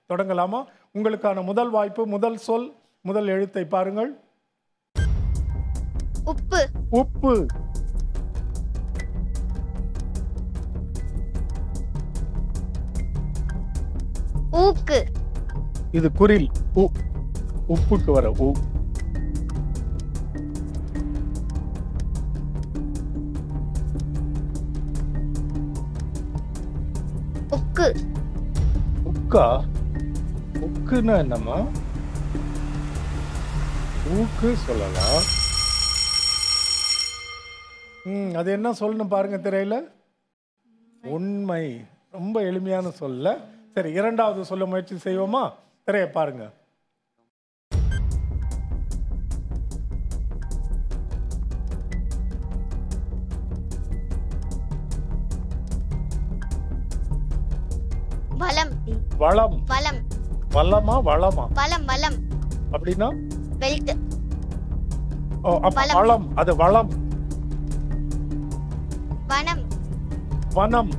தொடங்கலாமா? உங்களுக்கான முதல் வாய்ப்பு, முதல் சொல், முதல் எழுத்தை பாருங்கள். உப்பு. உப்பு. ஊக்கு. இது குறில். உப்புக்கு வர ஊ. உக்கு. உக்கா? உக்குன்னா என்னம்மா? ஊக்கு சொல்லலாம். அது என்ன சொல்லணும் பாருங்க திரையில. உண்மை. ரொம்ப எளிமையான சொல்ல. சரி, இரண்டாவது சொல்ல முயற்சி செய்வோமா? திரையை பாருங்க. வளம். வளம். வளம். வளமா வளமா? வளம். வளம் அப்படின்னா வெல்த். வளம். அது வளம். வனம். வனம்.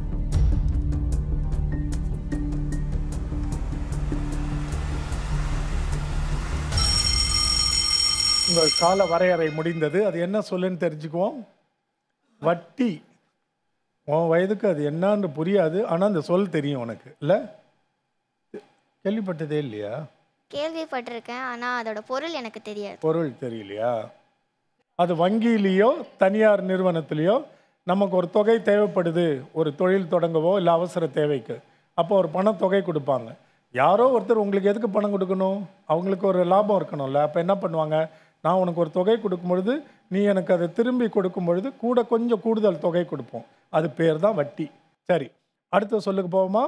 உங்கள் கால வரையறை முடிந்தது. அது என்ன சொல்லுன்னு தெரிஞ்சுக்குவோம். வட்டி. உன் வயதுக்கு அது என்னன்னு புரியாது, ஆனா அந்த சொல் தெரியும் உனக்கு இல்ல? கேள்விப்பட்டதே இல்லையா? கேள்விப்பட்டிருக்கேன், ஆனா அதோட பொருள் எனக்கு தெரியாது. பொருள் தெரியலையா? அது வங்கியிலேயோ தனியார் நிறுவனத்திலேயோ நமக்கு ஒரு தொகை தேவைப்படுது, ஒரு தொழில் தொடங்கவோ இல்லை அவசர தேவைக்கு, அப்போ ஒரு பணத்தொகை கொடுப்பாங்க. யாரோ ஒருத்தர் உங்களுக்கு எதுக்கு பணம் கொடுக்கணும்? அவங்களுக்கு ஒரு லாபம் இருக்கணும்ல. அப்போ என்ன பண்ணுவாங்க? நான் உனக்கு ஒரு தொகை கொடுக்கும் பொழுது நீ எனக்கு அதை திரும்பி கொடுக்கும் பொழுது கூட கொஞ்சம் கூடுதல் தொகை கொடுப்போம். அது பேர் தான் வட்டி. சரி, அடுத்த சொல்லுக்கு போவோமா?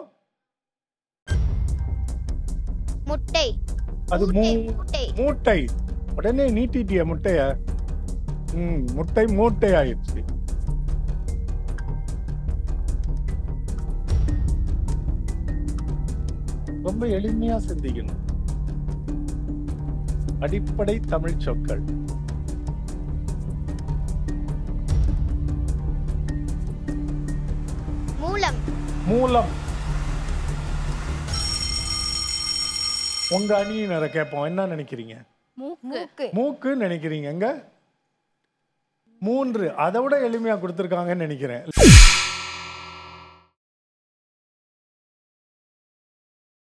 முட்டை. அது மூட்டை. மூட்டை. உடனே நீட்டிட்டிய முட்டைய. முட்டை மூட்டை ஆயிடுச்சு. ரொம்ப எளிமையா சிந்திக்கணும். அடிப்படை தமிழ் சொற்கள். மூலம். மூலம். உங்க அணியினரை கேட்போம், என்ன நினைக்கிறீங்க? மூக்கு. மூக்கு நினைக்கிறீங்க. 3 அதை விட எளிமையா கொடுத்துருக்காங்கன்னு நினைக்கிறேன்.